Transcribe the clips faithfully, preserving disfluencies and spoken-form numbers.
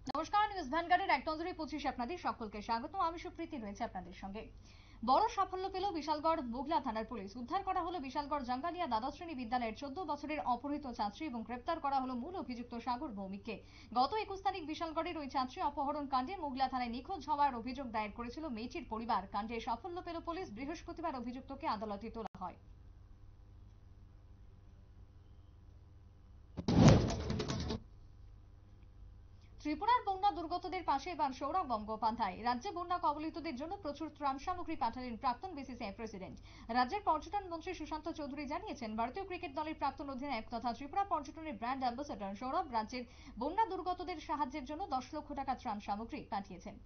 নমস্কার, নিউজ ভ্যানগার্ডের এক নজরে পঁচিশে আপনাদের সকলকে স্বাগত। আমি সুপ্রীতি রয়েছে আপনাদের সঙ্গে। বড় সাফল্য পেল বিশালগড় মোগলা থানার পুলিশ। উদ্ধার করা হলো বিশালগড় জাঙ্গালিয়া দ্বাদশ শ্রেণী বিদ্যালয়ের চোদ্দ বছরের অপহৃত ছাত্রী এবং গ্রেপ্তার করা হলো মূল অভিযুক্ত সাগর ভৌমিককে। গত একুশ তারিখ বিশালগড়ের ওই ছাত্রী অপহরণ কাণ্ডে মোগলা থানায় নিখোঁজ হওয়ার অভিযোগ দায়ের করেছিল মেয়েটির পরিবার। কাণ্ডে সাফল্য পেল পুলিশ। বৃহস্পতিবার অভিযুক্তকে আদালতে তোলা হয়। ত্রিপুরার বন্যা দুর্গতদের পাশে এবার সৌরভ গঙ্গোপাধ্যায়। রাজ্যে বন্যা কবলিতদের জন্য প্রচুর ত্রাণ সামগ্রী পাঠালেন প্রাক্তন বিসিসিআই প্রেসিডেন্ট। রাজ্যের পর্যটন মন্ত্রী সুশান্ত চৌধুরী জানিয়েছেন, ভারতীয় ক্রিকেট দলের প্রাক্তন অধিনায়ক তথা ত্রিপুরা পর্যটনের ব্র্যান্ড অ্যাম্বাসেডর সৌরভ রাজ্যের বন্যা দুর্গতদের সাহায্যের জন্য দশ লক্ষ টাকা ত্রাণ সামগ্রী পাঠিয়েছেন।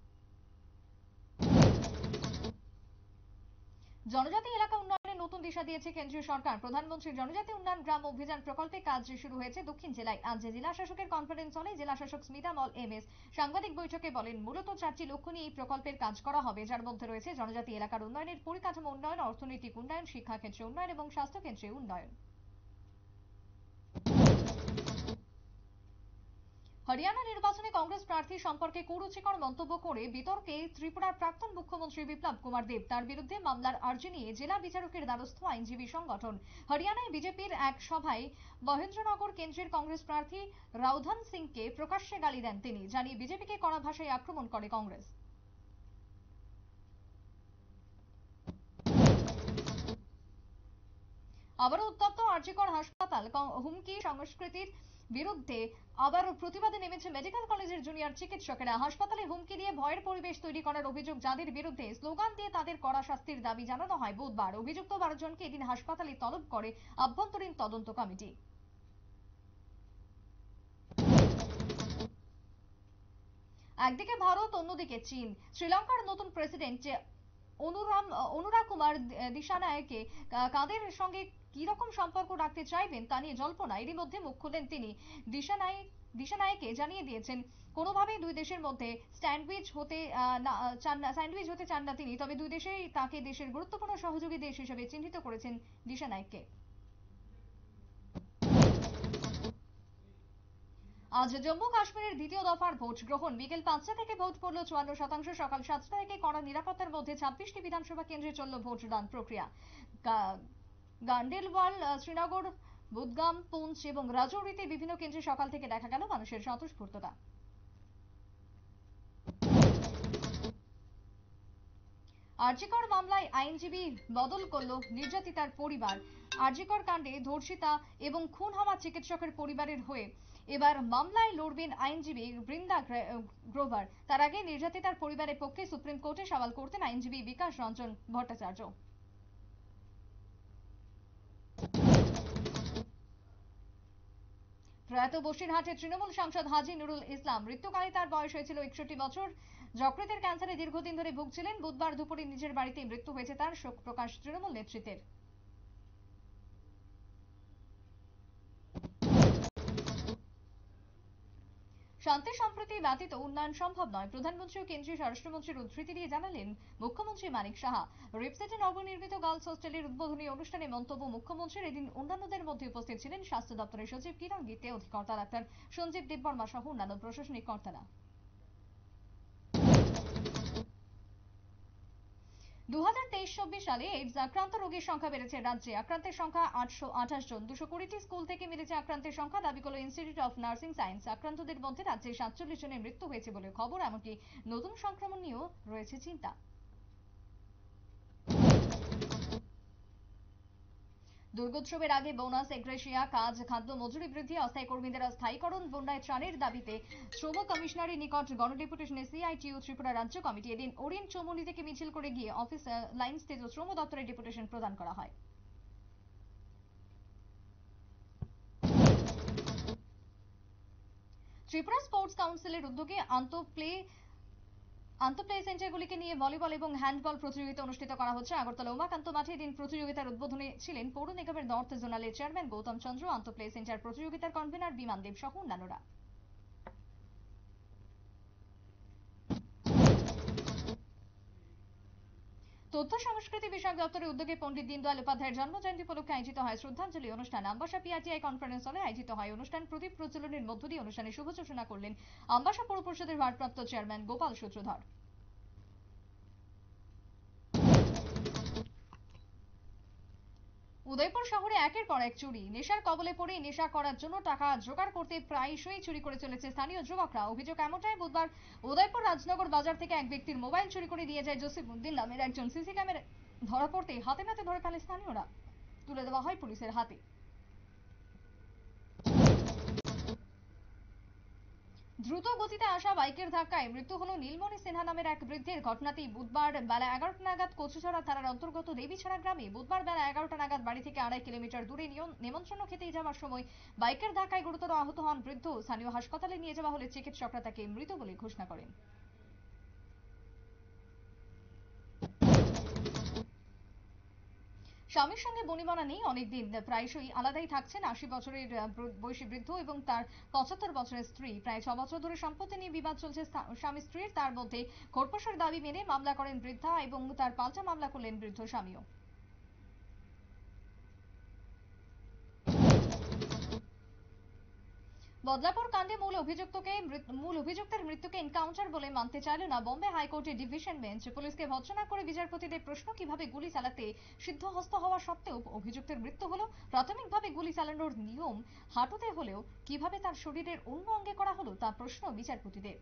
জনজাতি এলাকা উন্নয়নে নতুন দিশা দিয়েছে কেন্দ্রীয় সরকার। প্রধানমন্ত্রী জনজাতি উন্নয়ন গ্রাম অভিযান প্রকল্পে কাজ শুরু হয়েছে দক্ষিণ জেলায়। আজ জেলা শাসকের কনফারেন্স হলে জেলা শাসক স্মিতা মল এম এস সাংবাদিক বৈঠকে বলেন, মূলত চারটি লক্ষ্য নিয়ে এই প্রকল্পের কাজ করা হবে, যার মধ্যে রয়েছে জনজাতি এলাকার উন্নয়নের পরিকাঠামো উন্নয়ন, অর্থনৈতিক উন্নয়ন, শিক্ষাক্ষেত্রে উন্নয়ন এবং স্বাস্থ্যক্ষেত্রে উন্নয়ন। হরিয়ানা নির্বাচনে কংগ্রেস প্রার্থী সম্পর্কে কুরুচিকর মন্তব্য করে বিতর্কে ত্রিপুরার প্রাক্তন মুখ্যমন্ত্রী বিপ্লব কুমার দেব। তার বিরুদ্ধে মামলার আর্জি নিয়ে জেলা বিচারকের দ্বারস্থ আইনজীবী সংগঠন। হরিয়ানায় বিজেপির এক সভায় মহেন্দ্রনগর কেন্দ্রের কংগ্রেস প্রার্থী রাউধন সিংকে প্রকাশ্যে গালি দেন তিনি। জানিয়ে বিজেপিকে কড়া ভাষায় আক্রমণ করে কংগ্রেস। আবারও উত্তপ্ত আরজিকর হাসপাতাল। হুমকি সংস্কৃতির বিরুদ্ধে আবারও প্রতিবাদে নেমেছে মেডিকেল কলেজের জুনিয়র চিকিৎসকেরা। হাসপাতালে হুমকি দিয়ে ভয়ের পরিবেশ তৈরি করার অভিযোগ যাদের বিরুদ্ধে, স্লোগান দিয়ে তাদের কড়া শাস্তির দাবি জানানো হয় বুধবার। অভিযুক্ত বারো জনকে এদিন হাসপাতালে তলব করে আভ্যন্তরীণ তদন্ত কমিটি। একদিকে ভারত, অন্যদিকে চীন। শ্রীলঙ্কার নতুন প্রেসিডেন্ট অনুরাম অনুরা কুমার দিশানায়কে কাদের সঙ্গে কি রকম সম্পর্ক রাখতে চাইবেন তা নিয়ে জল্পনা। এরই মধ্যে মুখ খুললেন তিনি। দিশানায় দিশানায়কে জানিয়ে দিয়েছেন, কোনোভাবেই দুই দেশের মধ্যে স্যান্ডউইচ হতে চান না স্যান্ডউইচ হতে চান না তিনি। তবে দুই দেশেই তাকে দেশের গুরুত্বপূর্ণ সহযোগী দেশ হিসেবে চিহ্নিত করেছেন দিশানায়ককে। আজ জম্মু কাশ্মীরের দ্বিতীয় দফার ভোট গ্রহণ। বিকেল পাঁচটা থেকে ভোট পড়ল চুয়ান্ন শতাংশ। সকাল সাতটা থেকে কড়া নিরাপত্তার মধ্যে ছাব্বিশটি বিধানসভা কেন্দ্রে চলল ভোটদান প্রক্রিয়া। গান্ডেলওয়াল, শ্রীনগর, বুদগাম, পুঞ্চ এবং রাজৌরিতে বিভিন্ন কেন্দ্রে সকাল থেকে দেখা গেল মানুষের স্বতঃস্ফূর্ততা। আরজিকর মামলায় আইনজীবী বদল করল নির্যাতিতার পরিবার। আরজিকর কাণ্ডে ধর্ষিতা এবং খুন হওয়া চিকিৎসকের পরিবারের হয়ে এবার মামলায় লড়বেন আইনজীবী বৃন্দা গ্রোভার। তার আগে নির্যাতিতার পরিবারের পক্ষে সুপ্রিম কোর্টে সওয়াল করতেন আইনজীবী বিকাশ রঞ্জন ভট্টাচার্য। প্রয়াত বসিরহাটের তৃণমূল সাংসদ হাজী নুরুল ইসলাম। মৃত্যুকালে তার বয়স হয়েছিল একষট্টি বছর। যকৃতের ক্যান্সারে দীর্ঘদিন ধরে ভুগছিলেন। বুধবার দুপুরে নিজের বাড়িতে মৃত্যু হয়েছে তার। শোক প্রকাশ তৃণমূল নেতৃত্বের। শান্তি সম্প্রীতি ব্যতীত উন্নয়ন সম্ভব নয়, প্রধানমন্ত্রী ও কেন্দ্রীয় স্বরাষ্ট্রমন্ত্রীর উদ্ধৃতি দিয়ে জানালেন মুখ্যমন্ত্রী মানিক সাহা। রিপসেটে নবনির্মিত গার্লস হোস্টেলের উদ্বোধনী অনুষ্ঠানে মন্তব্য মুখ্যমন্ত্রীর। এদিন অন্যান্যদের মধ্যে উপস্থিত ছিলেন স্বাস্থ্য দপ্তরের সচিব কিরণ গীতে, অধিকর্তা ডাক্তার সঞ্জীব দেববর্মা সহ অন্যান্য প্রশাসনিক কর্তারা। দু হাজার তেইশ চব্বিশ সালে এইডস আক্রান্ত রোগীর সংখ্যা বেড়েছে রাজ্যে। আক্রান্তের সংখ্যা আটশো আঠাশ জন। দুশো কুড়িটি স্কুল থেকে মিলেছে আক্রান্তের সংখ্যা, দাবি করল ইনস্টিটিউট অফ নার্সিং সায়েন্স। আক্রান্তদের মধ্যে রাজ্যে সাতচল্লিশ জনের মৃত্যু হয়েছে বলে খবর। এমনকি নতুন সংক্রমণ নিয়েও রয়েছে চিন্তা। দুর্গোৎসবের আগে বোনাস, এগ্রেশিয়া, কাজ, খাদ্য মজুরি বৃদ্ধি, অস্থায়ী কর্মীদের স্থায়ীকরণ, বন্যায় ত্রাণের দাবিতে শ্রম কমিশনারের নিকট গণডেপুটেশনে সিআইটিইউ ত্রিপুরা রাজ্য কমিটি। এদিন ওরিয়েন্ট চৌমুহনী থেকে মিছিল করে গিয়ে অফিস লাইন স্থিত শ্রম দপ্তরে ডেপুটেশন প্রদান করা হয়। ত্রিপুরা স্পোর্টস কাউন্সিলের উদ্যোগে আন্তঃপ্লে আন্তঃপ্লে সেন্টারগুলিকে নিয়ে ভলিবল এবং হ্যান্ডবল প্রতিযোগিতা অনুষ্ঠিত করা হচ্ছে আগরতলা উমাকান্ত মাঠে। দিন প্রতিযোগিতার উদ্বোধনে ছিলেন পৌর নিগমের নর্থ জোনালের চেয়ারম্যান গৌতম চন্দ্র, আন্তঃপ্লে সেন্টার প্রতিযোগিতার কনভেনার বিমান দেব সহ অন্যান্যরা। তথ্য সংস্কৃতি বিষয়ক দপ্তরের উদ্যোগে পণ্ডিত দীনদয়াল উপাধ্যায়ের জন্মজয়ন্তী উপলক্ষে আয়োজিত হয় শ্রদ্ধাঞ্জলি অনুষ্ঠান। আমবাসা পিআরটিআই কনফারেন্স হলে আয়োজিত হয় অনুষ্ঠান। প্রদীপ প্রজ্বলনের মধ্য দিয়ে অনুষ্ঠানে শুভ সূচনা করলেন আমবাসা পৌর পরিষদের ভারপ্রাপ্ত চেয়ারম্যান গোপাল সূত্রধর। উদয়পুর শহরে একের পর এক চুরি। নেশার কবলে পড়ে নেশা করার জন্য টাকা জোগাড় করতে প্রায়শই চুরি করে চলেছে স্থানীয় যুবকরা। অভিযোগ এমনটাই, বুধবার উদয়পুর রাজনগর বাজার থেকে এক ব্যক্তির মোবাইল চুরি করে নিয়ে যায় জসিম উদ্দিন নামের একজন। সিসি ক্যামেরা ধরা পড়তে হাতে নাতে ধরে ফেলে স্থানীয়রা, তুলে দেওয়া হয় পুলিশের হাতে। দ্রুত গতিতে আসা বাইকের ধাক্কায় মৃত্যু হলো নীলমণি সিনহা নামের এক বৃদ্ধের। ঘটনাটি বুধবার বেলা এগারোটা নাগাদ কচুছড়া থানার অন্তর্গত দেবীছড়া গ্রামে। বুধবার বেলা এগারোটা নাগাদ বাড়ি থেকে আড়াই কিলোমিটার দূরে নেমন্ত্রণ খেতে যাওয়ার সময় বাইকের ধাক্কায় গুরুতর আহত হন বৃদ্ধ। স্থানীয় হাসপাতালে নিয়ে যাওয়া হলে চিকিৎসকরা তাকে মৃত বলে ঘোষণা করেন। স্বামীর সঙ্গে বনিবনা নেই অনেকদিন, প্রায়শই আলাদাই থাকছেন আশি বছরের বয়সী বৃদ্ধ এবং তার পঁচাত্তর বছরের স্ত্রী। প্রায় ছ বছর ধরে সম্পত্তি নিয়ে বিবাদ চলছে স্বামী স্ত্রীর। তার মধ্যে খোরপোশের দাবি মেনে মামলা করেন বৃদ্ধা এবং তার পাল্টা মামলা করলেন বৃদ্ধ স্বামীও। বদলাপুর কাণ্ডে মূল অভিযুক্তকে মূল অভিযুক্তের মৃত্যুকে এনকাউন্টার বলে মানতে চাইল না বম্বে হাইকোর্টের ডিভিশন বেঞ্চ। পুলিশকে ভৎসনা করে বিচারপতিদের প্রশ্ন, কিভাবে গুলি চালাতে সিদ্ধহস্ত হওয়া সত্ত্বেও অভিযুক্তের মৃত্যু হলো। প্রাথমিকভাবে গুলি চালানোর নিয়ম হাঁটুতে হলেও কিভাবে তার শরীরের অন্য অঙ্গে করা হলো তা প্রশ্ন বিচারপতিদের।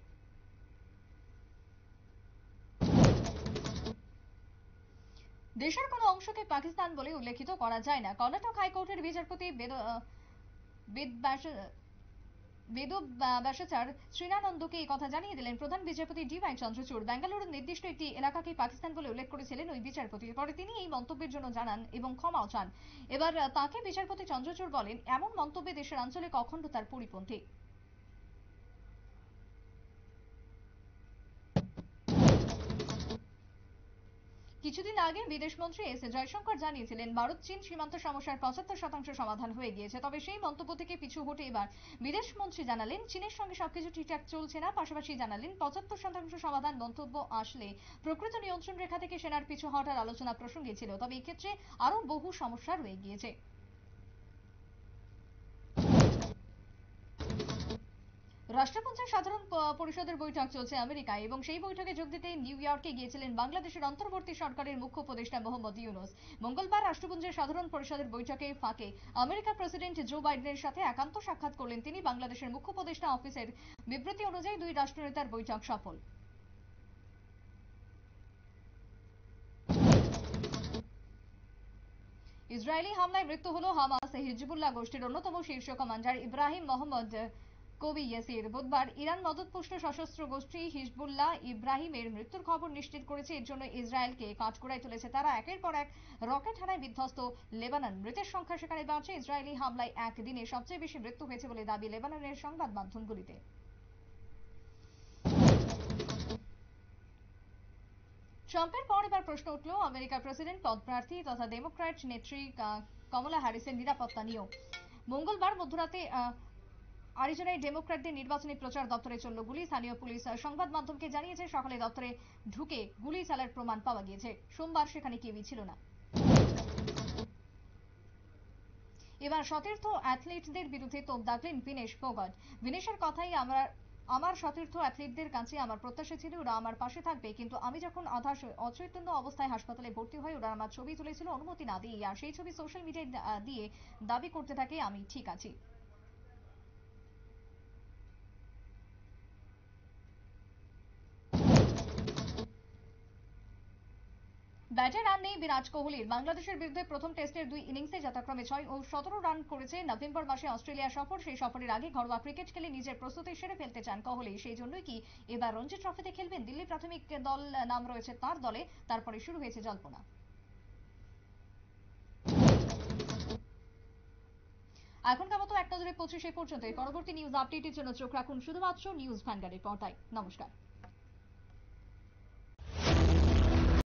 দেশের কোনো অংশকে পাকিস্তান বলে উল্লেখিত করা যায় না। কর্ণাটক হাইকোর্টের বিচারপতি বেদ বেদু ব্যাসাচার শ্রীনানন্দকে এই কথা জানিয়ে দিলেন প্রধান বিচারপতি ডি ওয়াই চন্দ্রচূড়। বেঙ্গালুরুর নির্দিষ্ট একটি এলাকাকে পাকিস্তান বলে উল্লেখ করেছিলেন ওই বিচারপতি। পরে তিনি এই মন্তব্যের জন্য জানান এবং ক্ষমাও চান। এবার তাকে বিচারপতি চন্দ্রচূড় বলেন, এমন মন্তব্যে দেশের আঞ্চলিক অখণ্ডতার পরিপন্থী। কিছুদিন আগে বিদেশমন্ত্রী এস জয়শঙ্কর জানিয়েছিলেন ভারত চীন সীমান্ত সমস্যার পঁচাত্তর শতাংশ সমাধান হয়ে গিয়েছে। তবে সেই মন্তব্য থেকে পিছু হটে এবার বিদেশমন্ত্রী জানালেন চীনের সঙ্গে সবকিছু ঠিকঠাক চলছে না। পাশাপাশি জানালেন পঁচাত্তর শতাংশ সমাধান মন্তব্য আসলে প্রকৃত নিয়ন্ত্রণ রেখা থেকে সেনার পিছু হটার আলোচনা প্রসঙ্গে ছিল, তবে এক্ষেত্রে আরো বহু সমস্যা রয়ে গিয়েছে। রাষ্ট্রপুঞ্জের সাধারণ পরিষদের বৈঠক চলছে আমেরিকায় এবং সেই বৈঠকে যোগ দিতে নিউ ইয়র্কে গিয়েছিলেন বাংলাদেশের অন্তর্বর্তী সরকারের মুখ্য উপদেষ্টা মোহাম্মদ ইউনূস। মঙ্গলবার রাষ্ট্রপুঞ্জের সাধারণ পরিষদের বৈঠকে ফাঁকে আমেরিকার প্রেসিডেন্ট জো বাইডেনের সাথে একান্ত সাক্ষাৎ করলেন তিনি। বাংলাদেশের মুখ্য উপদেষ্টা অফিসের বিবৃতি অনুযায়ী দুই রাষ্ট্রনেতার বৈঠক সফল। ইসরায়েলি হামলায় মৃত্যু হলো হামাস হিজবুল্লাহ গোষ্ঠীর অন্যতম শীর্ষ কমান্ডার ইব্রাহিম মোহাম্মদ কবি ইয়াসির। বুধবার ইরান মদতপুষ্ট সশস্ত্র গোষ্ঠী হিজবুল্লাহ ইব্রাহিমের মৃত্যুর খবর নিশ্চিত করেছে। এর জন্য ইসরায়েলকে কাঠগড়ায় তুলেছে তারা। একের পর এক রকেট হানায় বিধ্বস্ত লেবানন। মৃতের সংখ্যা সেখানে বাড়ছে। ইসরায়েলি হামলায় একদিনে সবচেয়ে বেশি মৃত্যু হয়েছে বলে দাবি লেবাননের সংবাদ মাধ্যমগুলিতে। ট্রাম্পের পর এবার প্রশ্ন উঠল আমেরিকার প্রেসিডেন্ট পদপ্রার্থী তথা ডেমোক্র্যাট নেত্রী কমলা হ্যারিসের নিরাপত্তা নিয়েও। মঙ্গলবার মধ্যরাতে আরিজোনায় ডেমোক্র্যাটদের নির্বাচনী প্রচার দপ্তরে চলল গুলি। স্থানীয় পুলিশ সংবাদ মাধ্যমকে জানিয়েছে সকালে দপ্তরে ঢুকে গুলি চালার প্রমাণ পাওয়া গিয়েছে। সোমবার সেখানে কেউই ছিল না। এবার সতীর্থ অ্যাথলিটদের বিরুদ্ধে তোপ দাগলেন ভিনেশ ফোগট। ভিনেশের কথাই আমরা আমার সতীর্থ অ্যাথলিটদের কাছে আমার প্রত্যাশা ছিল ওরা আমার পাশে থাকবে, কিন্তু আমি যখন আধা অচৈতন্য অবস্থায় হাসপাতালে ভর্তি হই ওরা আমার ছবি তুলেছিল অনুমতি না দিয়ে, আর সেই ছবি সোশ্যাল মিডিয়ায় দিয়ে দাবি করতে থাকে আমি ঠিক আছি। ব্যাটে রান নেই বিরাট কোহলির। বাংলাদেশের বিরুদ্ধে প্রথম টেস্টের দুই ইনিংসে যথাক্রমে ছয় ও সতেরো রান করেছে। নভেম্বর মাসে অস্ট্রেলিয়া সফর, সেই সফরের আগে ঘরোয়া ক্রিকেট খেলে নিজের প্রস্তুতি সেরে ফেলতে চান কোহলি। সেই জন্যই কি এবার রঞ্জি ট্রফিতে খেলবেন? দিল্লি প্রাথমিক দল নাম রয়েছে তার দলে, তারপরে শুরু হয়েছে জল্পনা। এখনকার মতো এক নজরে পৌঁছে সে পর্যন্ত। পরবর্তী নিউজ আপডেটের জন্য চোখ রাখুন শুধুমাত্র নিউজ ভ্যানগার্ডের পর্দায়। নমস্কার।